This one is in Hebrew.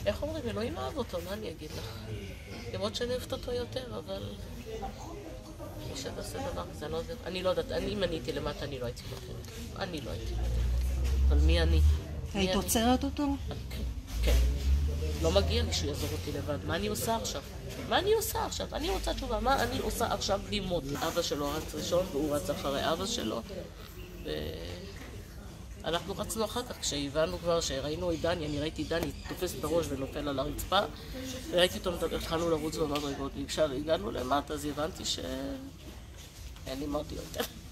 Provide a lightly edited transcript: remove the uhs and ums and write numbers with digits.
איך אומרים? אלוהים אהב אותו, מה אני אגיד לך? למרות שאני אוהבת אותו יותר, אבל... מי שתעשה דבר כזה, אני לא יודעת, אם אני הייתי למטה, אני לא הייתי נותנת. אני לא הייתי נותנת. אבל מי אני? היית עוצרת אותו? כן. לא מגיע לי שהוא יעזור אותי לבד. מה אני עושה עכשיו? מה אני עושה עכשיו? אני רוצה תשובה, מה אני עושה עכשיו בלי מות? אבא שלו רץ ראשון והוא רץ אחרי אבא שלו. אנחנו רצנו אחר כך, כשהבנו כבר שראינו את דני, אני ראיתי דני תופס את הראש ונופל על הרצפה, וראיתי אותו מדבר, התחלנו לרוץ במדרגות, וכשהגענו למטה אז הבנתי שאין לי מותי יותר.